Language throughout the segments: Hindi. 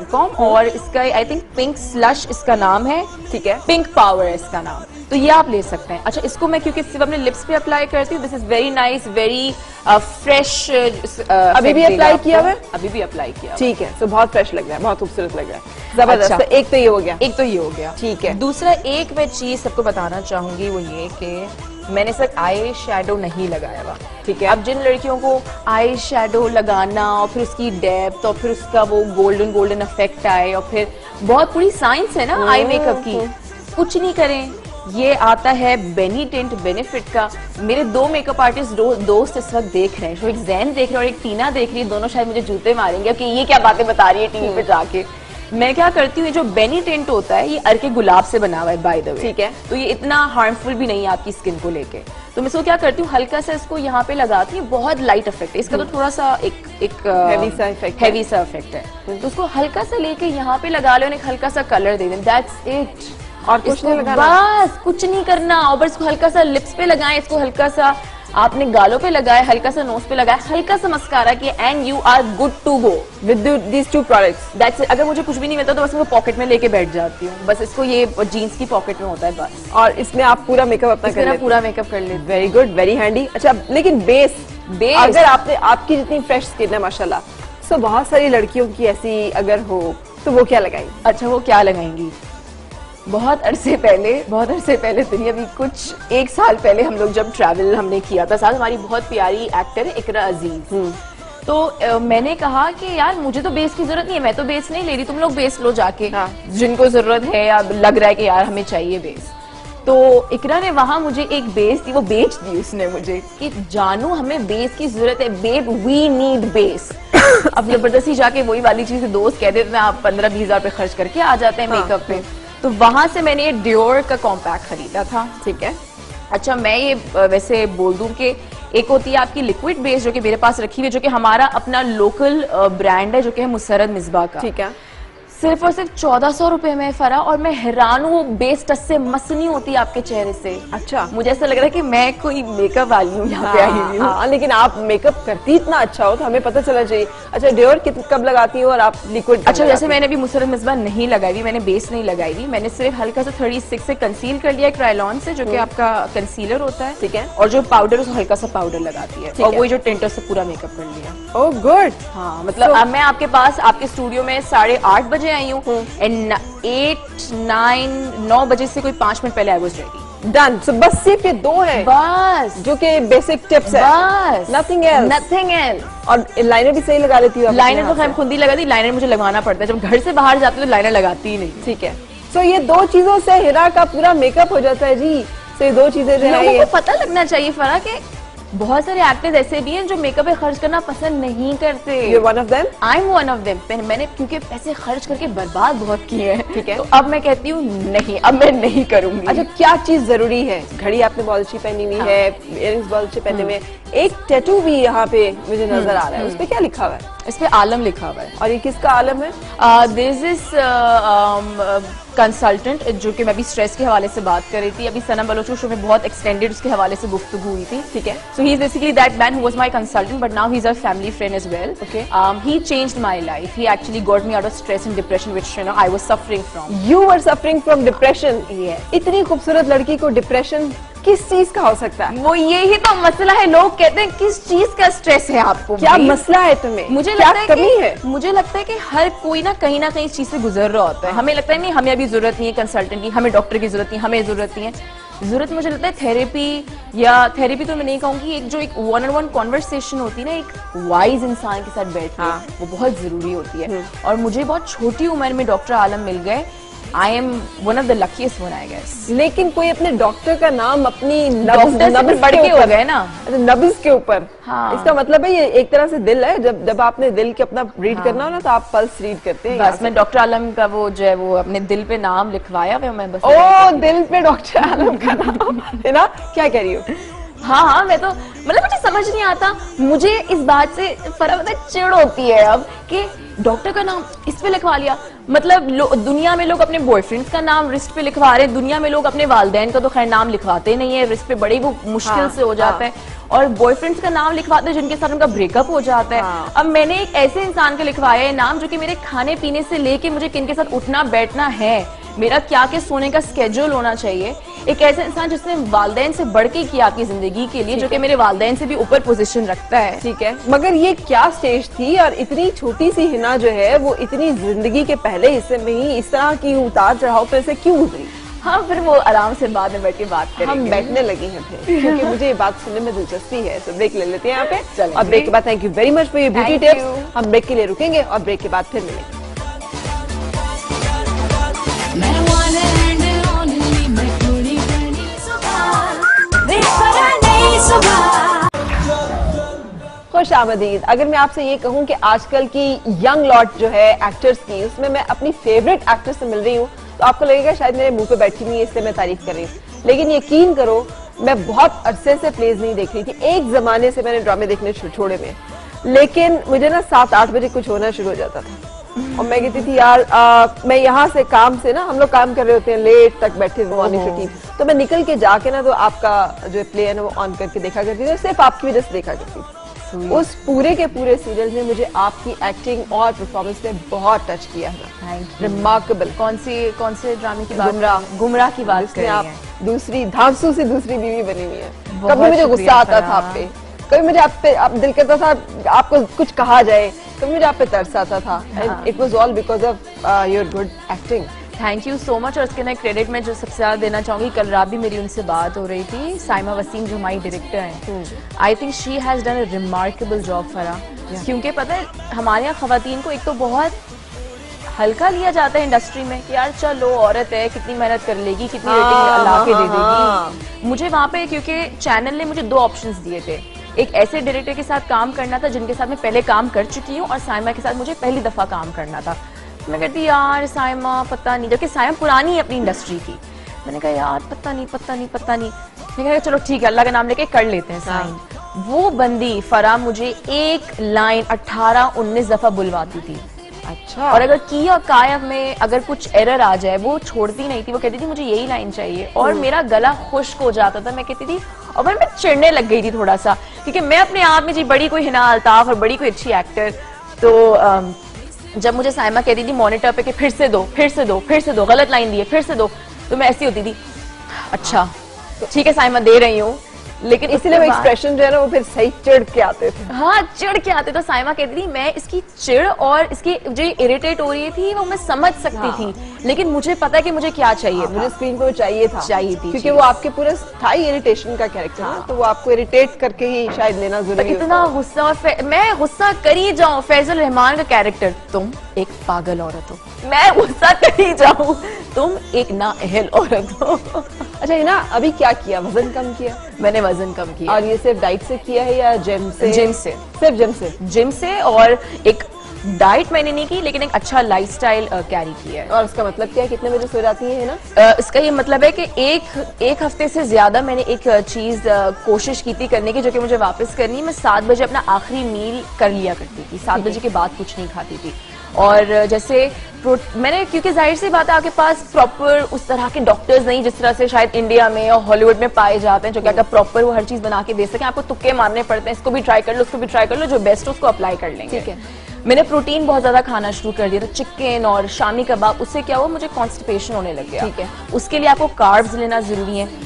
.com और इसका आई थिंक पिंक स्लश इसका नाम है, ठीक है, पिंक पावर है इसका नाम, तो ये आप ले सकते हैं। अच्छा, इसको मैं क्योंकि सिर्फ अपने लिप्स पे अप्लाई करती हूँ, this is very nice, very fresh. अभी भी अप्लाई किया हुआ है? अभी भी अप्लाई किया, ठीक है, तो बहुत फ्रेश लग रहा है, बहुत खूबसूरत लग रहा है, जबरदस्त। अच्छा, एक तो ये हो गया, एक तो ये हो गया, ठीक है। दूसरा एक मैं चीज सबको बताना चाहूंगी वो ये कि मैंने सिर्फ आई शेडो नहीं लगाया हुआ, ठीक है। अब जिन लड़कियों को आई शेडो लगाना और फिर उसकी डेप्थ और फिर उसका वो गोल्डन गोल्डन इफेक्ट आए और फिर बहुत पूरी साइंस है ना आई मेकअप की, कुछ नहीं करें, ये आता है बेनी टिंट बेनिफिट का। मेरे दो मेकअप आर्टिस्ट दोस्त इस वक्त देख रहे हैं, एक जैन देख रहे हैं और एक टीना देख रही है, दोनों शायद मुझे जूते मारेंगे कि ये क्या बातें बता रही है टीवी पे जाके। मैं क्या करती हूँ, जो बेनी टिंट होता है ये अर्के गुलाब से बना हुआ है बाय द वे, ठीक है, तो ये इतना हार्मफुल भी नहीं है आपकी स्किन को लेके। तो मैं इसको क्या करती हूँ, हल्का सा इसको यहाँ पे लगाती हूँ, बहुत लाइट इफेक्ट है इसका, तो थोड़ा सा एक हैवी सा इफेक्ट है, तो उसको हल्का सा लेके यहाँ पे लगा लो, एक हल्का सा कलर दे दें, दैट्स इट, और कुछ नहीं लगाना, बस कुछ नहीं करना। और बस इसको हल्का सा लिप्स पे लगाएं, इसको हल्का सा आपने गालों पे लगाया, हल्का सा नोज पे लगाया, हल्का सा मस्कारा किया, and you are good to go with these two products, that's it. अगर मुझे कुछ भी नहीं मिलता तो बस मैं पॉकेट में लेके बैठ जाती हूँ, बस इसको ये जीन्स की पॉकेट में होता है बस, और इसमें आप पूरा मेकअप अपना कर लेते, पूरा मेकअप कर लेते। Very good, very handy. अच्छा, लेकिन बेस अगर आपकी जितनी फ्रेश स्किन है माशाल्लाह, तो बहुत सारी लड़कियों की ऐसी अगर हो तो वो क्या लगाएंगी? अच्छा, वो क्या लगाएंगी, बहुत अरसे पहले तो नहीं, अभी कुछ एक साल पहले हम लोग जब ट्रैवल हमने किया था साथ, हमारी बहुत प्यारी एक्टर है इकरा अजीज, तो मैंने कहा कि यार मुझे तो बेस की जरूरत नहीं है, मैं तो बेस नहीं ले रही, तुम लोग बेस लो जाके, जिनको जरूरत है या लग रहा है कि यार हमें चाहिए बेस। तो इकरा ने वहां मुझे एक बेस दी, वो बेच दी उसने मुझे कि जानू हमें बेस की जरूरत है, बेब वी नीड बेस। अब जबरदस्ती जाके वही वाली चीज दोस्त कह देते हैं आप 15-20 हजार पे खर्च करके आ जाते हैं मेकअप पे, तो वहां से मैंने ये डियोर का कॉम्पैक्ट खरीदा था, ठीक है। अच्छा, मैं ये वैसे बोल दूं कि एक होती है आपकी लिक्विड बेस जो कि मेरे पास रखी हुई है, जो कि हमारा अपना लोकल ब्रांड है, जो कि है मुसरत मिसबा का, ठीक है, सिर्फ और सिर्फ 1400 रुपए में फरा, और मैं हैरान हूँ, बेस टच से मस नहीं होती आपके चेहरे से। अच्छा, मुझे ऐसा लग रहा है कि मैं कोई मेकअप वाली हूँ यहाँ पे आई हूँ। लेकिन आप मेकअप करती इतना अच्छा हो तो हमें पता चलना चाहिए। अच्छा, डियोर कब लगाती हो और आप लिक्विड? अच्छा, जैसे मैंने अभी मुसरत मिसबा नहीं लगाई हुई, मैंने बेस नहीं लगाई हुई, मैंने सिर्फ हल्का सा 36 से कंसील कर लिया क्रायलॉन से, जो कि आपका कंसीलर होता है, ठीक है, और जो पाउडर उसको हल्का सा पाउडर लगाती है, और वही जो टिंटर से पूरा मेकअप कर लिया। Oh good. हाँ, मतलब अब मैं आपके पास आपके स्टूडियो में 8:30 बजे आई हूँ, एंड 9 बजे से कोई 5 मिनट पहले I was ready, done. So बस सिर्फ ये दो है बस जो कि बेसिक टिप्स है, बस नथिंग एल्स। और लाइनर भी सही लगा लेती हूँ? लाइनर तो मैं खुद ही लगाती, लाइनर मुझे लगाना पड़ता है, जब घर से बाहर जाती हूँ तो लाइनर लगाती ही नहीं, ठीक है। सो ये दो चीजों से हिना का पूरा मेकअप हो जाता है जी। सो ये दो चीजें लोगों को पता लगना चाहिए फरा के बहुत सारे एक्टर्स ऐसे भी हैं जो मेकअप पे खर्च करना पसंद नहीं करते। You're one of them? I'm one of them। मैंने क्योंकि पैसे खर्च करके बर्बाद बहुत किए हैं, ठीक है, तो अब मैं कहती हूँ नहीं, अब मैं नहीं करूंगी। अच्छा, क्या चीज जरूरी है? घड़ी आपने बहुत अच्छी पहनी हुई है, इयररिंग्स बहुत अच्छे पहने हुए हैं, एक टैटू भी यहाँ पे मुझे नजर आ रहा है, उस पे क्या लिखा हुआ है? इस पे आलम लिखा हुआ है। और ये किसका आलम है? दिस इज कंसल्टेंट, जो कि मैं भी स्ट्रेस के हवाले से बात कर रही थी, अभी सनम बलोच शो में बहुत एक्सटेंडेड उसके हवाले से गुफ्तगू हुई थी, ठीक है। So he is basically that man who was my consultant, but now he is a family friend as well, okay. He changed my life, he actually got me out of stress and depression which you know I was suffering from. You were suffering from depression? Yes. इतनी खूबसूरत लड़की को डिप्रेशन किस चीज का हो सकता है? वो यही तो मसला है, लोग कहते हैं किस चीज का स्ट्रेस है आपको, क्या मसला है तुम्हें, मुझे लगता है कमी है, मुझे लगता है कि हर कोई ना कहीं इस चीज से गुजर रहा होता है। हमें लगता है नहीं हमें अभी जरूरत नहीं है कंसल्टेंट की, हमें डॉक्टर की जरूरत नहीं, हमें जरूरत नहीं है। जरूरत मुझे लगता है थेरेपी, या थेरेपी तो मैं नहीं कहूंगी, एक जो एक 1-on-1 कॉन्वर्सेशन होती है ना एक वाइज इंसान के साथ बैठ के, वो बहुत जरूरी होती है। और मुझे बहुत छोटी उम्र में डॉक्टर आलम मिल गए। I am one of the luckiest one, I guess. लेकिन कोई अपने डॉक्टर का नाम अपनी नब्ज बढ़ के हो गए ना, नब्ज के ऊपर। हाँ। इसका मतलब है ये एक तरह से दिल है, जब आपने दिल के अपना रीड करना हो ना तो आप पल्स रीड करते हैं। बस मैं डॉक्टर आलम का वो जो है वो अपने दिल पे नाम लिखवाया, मैं बस दिल पे डॉक्टर आलम का नाम है ना। क्या कह रही हो? हाँ, मैं तो मतलब मुझे समझ नहीं आता, मुझे इस बात से फर्क चिढ़ होती है अब कि डॉक्टर का नाम इस पे लिखवा लिया। मतलब दुनिया में लोग अपने बॉयफ्रेंड्स का नाम रिस्ट पे लिखवा रहे हैं, दुनिया में लोग अपने वालिदैन का तो खैर नाम लिखवाते नहीं है रिस्ट पे, बड़ी वो मुश्किल से हो जाता है। और बॉयफ्रेंड्स का नाम लिखवाते हैं जिनके साथ उनका ब्रेकअप हो जाता है। हाँ। अब मैंने एक ऐसे इंसान का लिखवाया है नाम जो कि मेरे खाने पीने से लेके मुझे किनके साथ उठना बैठना है, मेरा क्या क्या सोने का स्केड्यूल होना चाहिए, एक ऐसा इंसान जिसने वालदैन से बढ़ के किया आपकी जिंदगी के लिए, जो कि मेरे वालदैन से भी ऊपर पोजीशन रखता है। ठीक है, मगर ये क्या स्टेज थी और इतनी छोटी सी हिना जो है वो इतनी जिंदगी के पहले हिस्से में ही इस तरह की उतार चढ़ाव पे से क्यों गुजरी? हाँ, फिर वो आराम से बाद में बैठ के बात करेंगे। हम बैठने लगे हैं फिर, क्योंकि मुझे ये बात सुनने में दिलचस्पी है। तो ब्रेक ले लेते हैं यहाँ पे, और ब्रेक के बाद thank you very much for your beauty tips. हम ब्रेक के लिए रुकेंगे और ब्रेक के बाद फिर मिलेंगे। खुश आमदीद। अगर मैं आपसे ये कहूँ कि आजकल की यंग लॉट जो है एक्टर्स की, उसमें मैं अपनी फेवरेट एक्टर से मिल रही हूँ, तो आपको लगेगा शायद मेरे मुंह पे बैठी नहीं है इसलिए मैं तारीफ कर रही हूँ। लेकिन यकीन करो, मैं बहुत अरसे से प्लेज नहीं देख रही थी। एक जमाने से मैंने ड्रामे देखने छोड़े में, लेकिन मुझे ना 7-8 बजे कुछ होना शुरू हो जाता था और मैं कहती थी यार मैं यहाँ से काम से ना, हम लोग काम कर रहे होते हैं लेट तक बैठे मॉर्निंग रूटीन, तो मैं निकल के जाके ना तो आपका जो प्ले है ना वो ऑन करके देखा करती थी, सिर्फ आपकी वजह से देखा करती थी। उस पूरे के पूरे सीरियल में मुझे आपकी एक्टिंग और परफॉर्मेंस ने बहुत टच किया है। रिमार्केबल। कौन से ड्रामे की बात? गुमराह की बात कर रही हैं। आप दूसरी धांसू से दूसरी बीवी बनी हुई है। कभी मुझे गुस्सा आता था आप पे, कभी मुझे आप पे दिल करता था आपको कुछ कहा जाए, कभी मुझे आप पे तरस आता था। It was all because of your good acting. Thank you so much. और उसके ना क्रेडिट मैं जो सबसे ज्यादा देना चाहूंगी, कल रात भी मेरी उनसे बात हो रही थी, साइमा वसीम जो हमारी डायरेक्टर हैं, I think she has done a remarkable job Farah. क्योंकि पता है हमारे यहाँ खवातीन को एक तो बहुत हल्का लिया जाता है इंडस्ट्री में कि यार चलो औरत है, कितनी मेहनत कर लेगी, कितनी रेटिंग ला के दे देगी। मुझे वहाँ पे क्योंकि चैनल ने मुझे 2 ऑप्शंस दिए थे, एक ऐसे डायरेक्टर के साथ काम करना था जिनके साथ मैं पहले काम कर चुकी हूँ, और साइमा के साथ मुझे पहली दफा काम करना था। मैं कहती यार साइमा पता नहीं, जबकि साइमा पुरानी है अपनी इंडस्ट्री की। मैंने कहा यार पता नहीं। मैं कहा चलो ठीक है, अल्लाह का नाम लेके कर लेते हैं साइन। वो बंदी फरा मुझे एक लाइन 18-19 दफा बुलवाती थी। अच्छा। और अगर किया कायम में अगर कुछ एरर आ जाए वो छोड़ती नहीं थी, वो कहती थी मुझे यही लाइन चाहिए, और मेरा गला खुश्क हो जाता था। मैं कहती थी, और मैं चिढ़ने लग गई थी थोड़ा सा, क्योंकि मैं अपने आप में जी बड़ी कोई हिना अल्ताफ और बड़ी कोई अच्छी एक्टर, तो जब मुझे साइमा कहती थी मॉनिटर पे कि फिर से दो, गलत लाइन दी है, फिर से दो, तो मैं ऐसी होती थी, अच्छा ठीक है साइमा दे रही हूँ। लेकिन इसलिए वो एक्सप्रेशन जो है ना वो फिर सही चिढ़ के आते थे। हाँ, चिढ़ के आते। तो साइमा कहती थी मैं इसकी चिढ़ और इसकी जो इरिटेट हो रही थी वो मैं समझ सकती थी, लेकिन मुझे पता है कि मुझे क्या चाहिए था। मुझे स्क्रीन पे चाहिए थी क्योंकि वो आपके पूरे स्थायी इरिटेशन का कैरेक्टर है, तो वो आपको इरिटेट करके ही शायद लेना जरूरी है। इतना गुस्सा, और मैं गुस्सा करी जाऊं, फैजल रहमान का कैरेक्टर, तुम एक पागल औरत हो, मैं गुस्सा करी जाऊं, तुम एक नाअहल औरत हो। अच्छा हिना, अभी क्या किया? वजन कम किया? मैंने वजन कम किया। और ये सिर्फ डाइट से किया है या जिम से? सिर्फ जिम से और एक डाइट मैंने नहीं की, लेकिन एक अच्छा लाइफस्टाइल कैरी किया है। और उसका मतलब क्या है? कितने बजे सो जाती है ना? इसका ये मतलब है कि एक हफ्ते से ज्यादा मैंने एक चीज कोशिश की थी करने की, जो कि मुझे वापस करनी। मैं 7 बजे अपना आखिरी मील कर लिया करती थी, 7 बजे के बाद कुछ नहीं खाती थी। और जैसे मैंने, क्योंकि जाहिर सी बात है आपके पास प्रॉपर उस तरह के डॉक्टर्स नहीं जिस तरह से शायद इंडिया में और हॉलीवुड में पाए जाते हैं, जो कि प्रॉपर वो हर चीज बना के दे सके। आपको तुक्के मारने पड़ते हैं, इसको भी ट्राई कर लो, उसको भी ट्राई कर लो, जो बेस्ट उसको अप्लाई कर लेंगे। ठीक है। मैंने प्रोटीन बहुत ज्यादा खाना शुरू कर दिया था, चिकन और शामी कबाब। उससे क्या हुआ, मुझे कॉन्स्टिपेशन होने लग गया। ठीक है। उसके लिए आपको कार्ब्स लेना जरूरी है।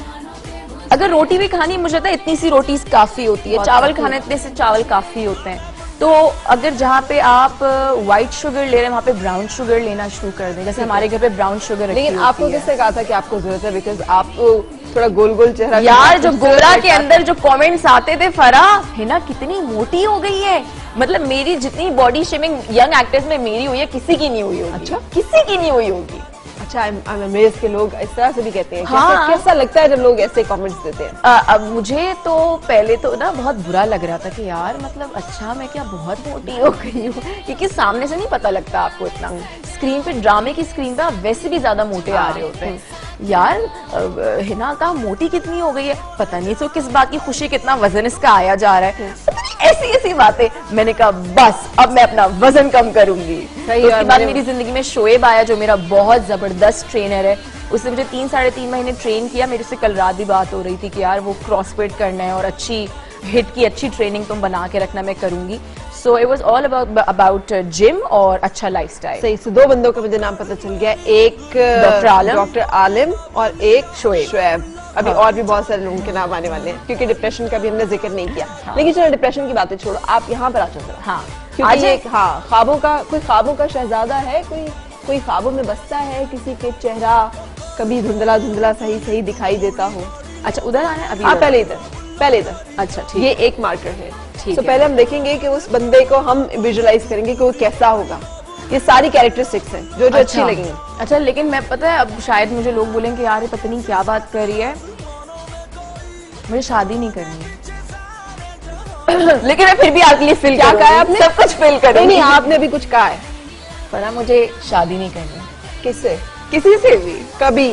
अगर रोटी भी खानी, मुझे लगता है इतनी सी रोटी काफी होती है, चावल खाने इतने से चावल काफी होते हैं। तो अगर जहाँ पे आप व्हाइट शुगर ले रहे हैं वहाँ पे ब्राउन शुगर लेना शुरू कर दें। जैसे हमारे घर पे ब्राउन शुगर रखी होती है। लेकिन आपको किससे कहा था कि आपको जरूरत है? बिकॉज आपको थोड़ा गोल गोल चेहरा, यार जो गोरा के अंदर जो कमेंट्स आते थे, फरा हिना कितनी मोटी हो गई है, मतलब मेरी जितनी बॉडी शेमिंग यंग एक्टर्स में मेरी हुई है किसी की नहीं हुई होगी। अच्छा, किसी की नहीं हुई होगी। अच्छा, अमेज के लोग इस तरह से भी कहते हैं। हाँ। कैसा लगता है जब लोग ऐसे कमेंट्स देते हैं? अब मुझे तो पहले तो ना बहुत बुरा लग रहा था कि यार मतलब अच्छा मैं क्या बहुत मोटी हो गई हूँ, क्योंकि सामने से नहीं पता लगता आपको इतना। स्क्रीन पे, ड्रामे की स्क्रीन पे आप वैसे भी ज्यादा मोटे आ रहे होते हैं। यार हिना का मोटी कितनी हो गई है, पता नहीं तो किस बात की खुशी, कितना वजन इसका आया जा रहा है, ऐसी ऐसी बातें। मैंने कहा बस अब मैं अपना वजन कम करूंगी। तो उसके बाद मेरी जिंदगी में शोएब आया, जो मेरा बहुत जबरदस्त ट्रेनर है। उसने मुझे 3-3.5 महीने ट्रेन किया। मेरे से कल रात भी बात हो रही थी कि यार वो क्रॉसफिट करना है और अच्छी हिट की अच्छी ट्रेनिंग तुम बना के रखना, मैं करूंगी। So it was all about gym और अच्छा लाइफस्टाइल। सही। so, 2 बंदों का मुझे नाम पता चल गया, एक डॉक्टर आलिम और एक शोएब। अभी और भी बहुत सारे लोगों के नाम आने वाले हैं, क्योंकि डिप्रेशन का भी हमने जिक्र नहीं किया। लेकिन चलो डिप्रेशन की बातें छोड़ो, आप यहाँ पर आ जाओ। हाँ, क्योंकि एक ख्वाबों का, कोई ख्वाबों का शहजादा है, कोई ख्वाबों में बसता है, किसी के चेहरा कभी धुंधला धुंधला सही दिखाई देता हो। अच्छा, उधर आना है अभी? हाँ, पहले इधर। अच्छा, ठीक। ये एक मार्कर है। तो पहले हम देखेंगे कि उस बंदे को हम विजुअलाइज करेंगे कि वो कैसा होगा। ये सारी कैरेक्टरिस्टिक्स हैं जो अच्छी लगेंगी। अच्छा, लेकिन मैं पता है अब शायद मुझे लोग बोलेंगे यार ये पता नहीं क्या बात कर रही है, मुझे शादी नहीं करनी है। लेकिन मैं फिर भी आपके लिए फिल क्या कहा आपने? सब कुछ फिल करूंगी। नहीं, आपने अभी कुछ कहा है। पर मुझे शादी नहीं करनी। किससे? किसी से भी, कभी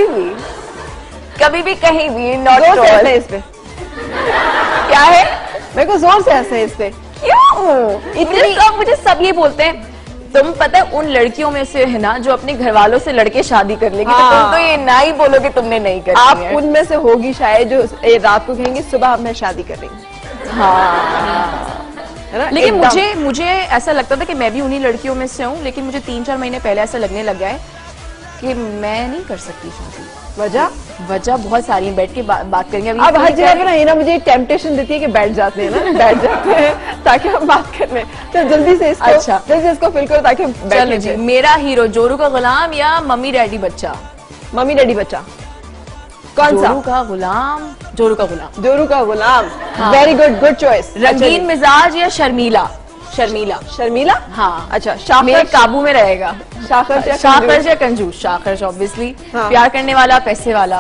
भी कहीं भी। नॉट है इस पे। क्या है? मेरे को जोर से हंसे इस पे। क्यों? इतने सब मुझे सब ये बोलते हैं। तुम पता है उन लड़कियों में से है ना जो अपने घर वालों से लड़के शादी कर लेगी। तो तुम तो ये ना ही बोलो कि तुमने नहीं करी। आप उनमें से होगी शायद जो रात को कहेंगे सुबह मैं शादी कर रही हूँ। हाँ, लेकिन मुझे ऐसा लगता था कि मैं भी उन्हीं लड़कियों में से हूँ, लेकिन मुझे 3-4 महीने पहले ऐसा लगने लग गया है कि मैं नहीं कर सकती शादी। वजह बहुत सारी, बैठ के बात करेंगे अभी। अब हर जगह पे ना हिना मुझे टेम्पटेशन देती है कि बैठ जाते हैं ताकि हम बात कर लें। तो जल्दी से इसको फिल करो ताकि हम चलो जी। मेरा हीरो जोरू का गुलाम या मम्मी डैडी बच्चा? मम्मी डैडी बच्चा। कौन सा? जोरू का गुलाम। Very good choice. रंगीन मिजाज या शर्मीला? शर्मीला। हाँ। अच्छा, मेरे काबू में रहेगा। शाखर या कंजूस? शाखर ऑब्वियसली। प्यार करने वाला, पैसे वाला?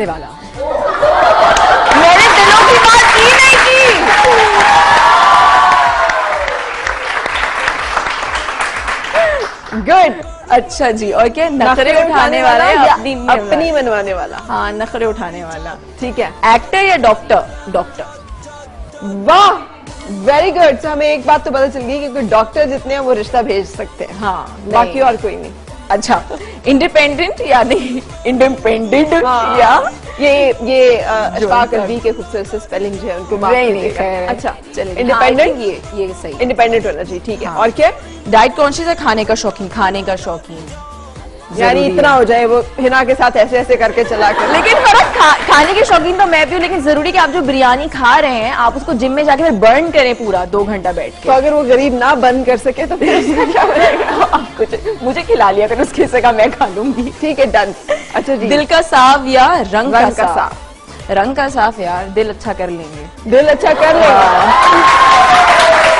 मैंने दिलों की बात की नहीं की। गुड। अच्छा जी। और क्या? नखरे उठाने वाला या अपनी मनवाने वाला? हाँ, नखरे उठाने वाला। ठीक है। एक्टर या डॉक्टर? वाह, वेरी गुड। हमें एक बात तो पता चल गई कि डॉक्टर जितने हैं वो रिश्ता भेज सकते हैं। हाँ, बाकी और कोई नहीं। अच्छा, इंडिपेंडेंट या नहीं इंडिपेंडेंट? हाँ, या ये अशफाक अलवी के खूबसूरत से स्पेलिंग जो है उनको नहीं। अच्छा, चलिए इंडिपेंडेंट। ये सही, इंडिपेंडेंट होना चाहिए। ठीक है। और क्या? डाइट कॉन्शियस या खाने का शौकीन? यानी इतना हो जाए वो हिना के साथ ऐसे करके चला कर। लेकिन फर्क खाने के शौकीन तो मैं भी हूँ, लेकिन जरूरी कि आप जो बिरयानी खा रहे हैं आप उसको जिम में जाके फिर बर्न करें पूरा 2 घंटा बैठ के। तो अगर वो गरीब ना बर्न कर सके तो फिर उसका क्या बनेगा? कुछ मुझे खिला लिया कर, उसके हिस्से का मैं खा लूंगी। ठीक है, डन। अच्छा जी। दिल का साफ या रंग का साफ? रंग का साफ यार, दिल अच्छा कर लेंगे। दिल अच्छा कर लेंगे।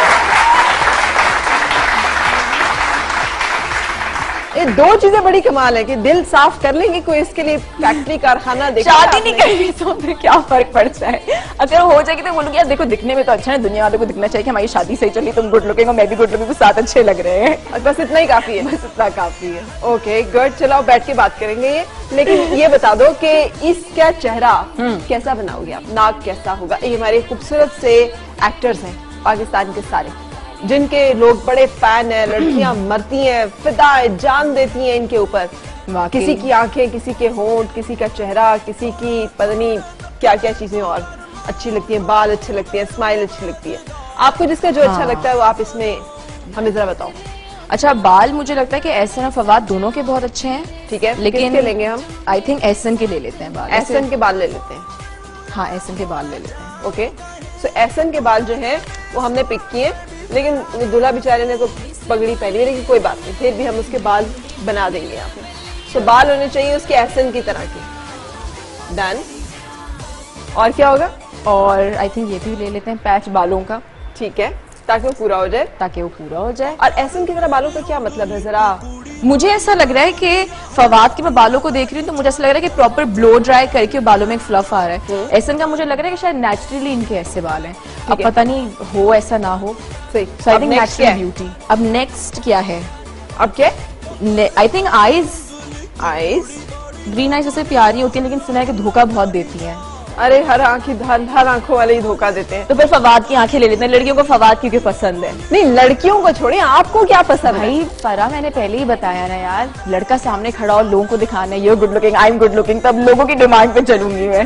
ये 2 चीजें बड़ी कमाल है कि दिल साफ कर लेंगे, कोई इसके लिए फैक्ट्री कारखाना देखा। शादी नहीं करेंगे तो फिर क्या फर्क पड़ता है? अगर हो जाएगी तो बोलूंगी यार देखो दिखने में तो अच्छा है, दुनिया वालों को दिखना चाहिए कि हमारी शादी सही चली, तुम गुड लुकिंग हो, मैं भी गुड लुकिंग, साथ अच्छे लग रहे हैं। बस इतना ही काफी है। बस इतना काफी है। Okay, good. चलो बैठ के बात करेंगे ये। लेकिन ये बता दो कि इसका चेहरा कैसा बनाओगे आप? नाक कैसा होगा? ये हमारे खूबसूरत से एक्टर्स हैं पाकिस्तान के सारे, जिनके लोग बड़े फैन हैं, लड़कियां मरती हैं, फिदा जान देती हैं इनके ऊपर। किसी की आंखें, किसी के होंठ, किसी का चेहरा, किसी की पता नहीं क्या क्या चीजें और अच्छी लगती हैं, बाल अच्छे लगते हैं, स्माइल अच्छी लगती है। आपको जिसका जो अच्छा लगता है वो आप इसमें हमें जरा बताओ। अच्छा, बाल मुझे लगता है कि एहसन और फवाद दोनों के बहुत अच्छे हैं। ठीक है, लेकिन किसके लेंगे हम? आई थिंक एहसन के ले लेते हैं बाल। एहसन के बाल ले लेते हैं। हाँ, एहसन के बाल ले लेते हैं। ओके, सो एहसन के बाल जो है वो हमने पिक किए, लेकिन दूल्हा बेचारे ने तो पगड़ी पहनी है, लेकिन कोई बात नहीं, फिर भी हम उसके बाल बना देंगे यहाँ पे। सो बाल होने चाहिए उसके एहसन की तरह के। डन। और क्या होगा? और आई थिंक ये भी ले लेते हैं पैच बालों का। ठीक है, ताकि वो पूरा हो जाए। और एहसन की तरह बालों का क्या मतलब है? जरा मुझे ऐसा लग रहा है कि फवाद के मैं बालों को देख रही हूँ तो मुझे ऐसा लग रहा है कि प्रॉपर ब्लो ड्राई करके बालों में एक फ्लफ आ रहा है। एहसन का मुझे लग रहा है कि शायद नेचुरली इनके ऐसे बाल हैं। अब पता नहीं हो ऐसा ना हो। सही। I think natural beauty. अब नेक्स्ट क्या है? अब क्या? I think eyes. Green eyes सबसे प्यारी होती है, लेकिन सुना है कि धोखा बहुत देती हैं। अरे हर आंखों वाले ही धोखा देते हैं। तो फिर फवाद की आंखें ले लेते हैं। लड़कियों को फवाद क्योंकि पसंद है। नहीं, लड़कियों को छोड़िए, आपको क्या पसंद है? भाई फरा, मैंने पहले ही बताया ना यार, लड़का सामने खड़ा और लोगों को दिखाना है you're good looking, I'm good looking, तब लोगों की डिमांड पे चलूंगी मैं।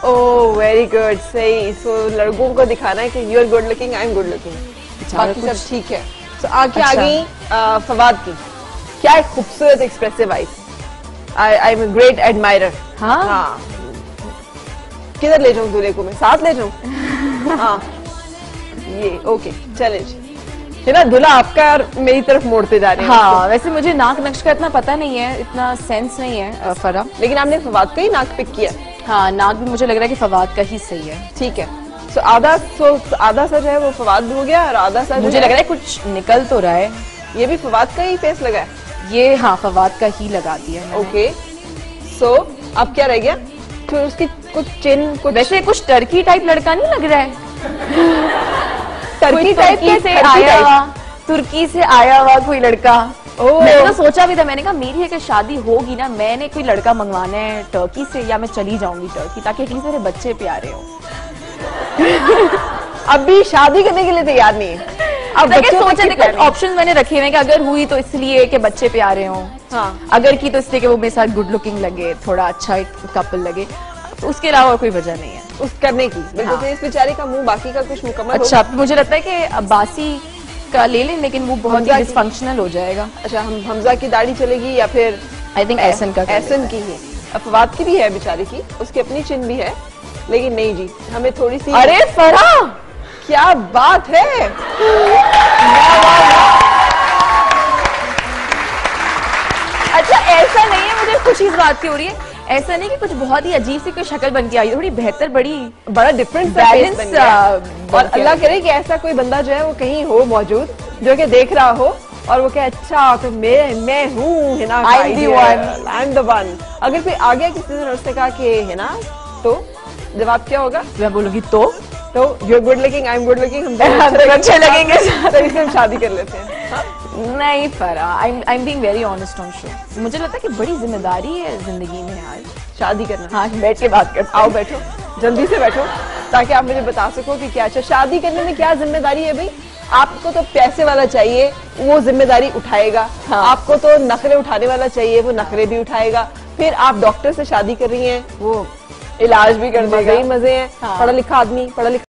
ओह वेरी गुड, सही। सो लड़कों को दिखाना है कि you are good looking, I am good looking, बाकी सब ठीक है। तो आगे आ गई फवाद की। क्या एक खूबसूरत expressive eyes, I am a great admirer. हाँ, किधर ले जाऊं दूल्हे को, मैं साथ ले जाऊं? हाँ ये ओके, चले जी। है ना, दूल्हा आपका और मेरी तरफ मोड़ते जा रहे हैं। हाँ, वैसे मुझे नाक नक्श का इतना पता नहीं है, इतना सेंस नहीं है फरा, लेकिन आपने फवाद का ही नाक पिक किया। हाँ, नाक भी मुझे लग रहा है कि फवाद का ही सही है। ठीक है, सो आधा सा जो है वो फवाद भी हो गया, और आधा सा मुझे लग रहा है कुछ निकल तो रहा है। ये भी फवाद का ही फेस लगा है? ये हाँ, फवाद का ही लगा दिया मैंने। ओके, सो अब क्या रह गया? तो उसकी कुछ चिन, कुछ वैसे कुछ टर्की टाइप लड़का नहीं लग रहा है? टर्की टाइप से आया हुआ, तुर्की से आया हुआ कोई लड़का। मैंने तो सोचा भी था, मैंने कहा मेरी अगर शादी होगी ना, मैंने कोई लड़का मंगवाना है टर्की से, या मैं चली जाऊंगी टर्की, ताकि एटलीस्ट मेरे बच्चे प्यारे हो। अभी शादी करने के लिए तैयार नहीं है। अब सोचा देखो, ऑप्शन मैंने रखे हुए कि अगर हुई तो इसलिए कि बच्चे प्यारे हों, हाँ, अगर की तो इसलिए कि वो मेरे साथ गुड लुकिंग लगे, थोड़ा अच्छा एक कपल लगे, तो उसके अलावा कोई वजह नहीं है उस करने की। बिल्कुल। हाँ। इस बेचारे का मुंह बाकी का कुछ मुकम्मल। अच्छा, मुझे लगता है कि अब बासी का ले लें, लेकिन वो बहुत ही डिसफंक्शनल हो जाएगा। अच्छा, हम हमजा की दाढ़ी चलेगी या फिर आई थिंक एहसन का, एहसन की ही। फवाद की भी है बेचारे की, उसकी अपनी चिन भी है, लेकिन नहीं जी, हमें थोड़ी सी। अरे फराह, क्या बात है! अच्छा, ऐसा नहीं है, मुझे खुशी इस बात की हो रही है, ऐसा नहीं कि कुछ बहुत ही अजीब सी कोई शक्ल बन के आई, थोड़ी बेहतर, बड़ा डिफरेंट बैलेंस। और अल्लाह करे कि ऐसा कोई बंदा जो है वो कहीं हो मौजूद, जो कि देख रहा हो और वो कहे अच्छा तो मैं हूँ Hina, I am the one. अगर कोई आ गया किसी ने उससे कहा कि हिना, तो जवाब क्या होगा? मैं बोलूंगी तो you are good looking, I am good looking, हम अच्छे लगेंगे, तो इसलिए हम शादी कर लेते हैं। हाँ? नहीं Farah, I am being very honest on show. मुझे लगता है कि बड़ी जिम्मेदारी है जिंदगी में यार, शादी करना। हाँ, बैठ के बात करते हैं। आओ बैठो, जल्दी से बैठो, ताकि आप मुझे बता सको कि क्या। अच्छा, शादी करने में क्या जिम्मेदारी है भाई? आपको तो पैसे वाला चाहिए, वो जिम्मेदारी उठाएगा। हाँ। आपको तो नखरे उठाने वाला चाहिए, वो नखरे भी उठाएगा। फिर आप डॉक्टर से शादी कर रही हैं, वो इलाज भी कर देगा। मजे हैं। हाँ। पढ़ा लिखा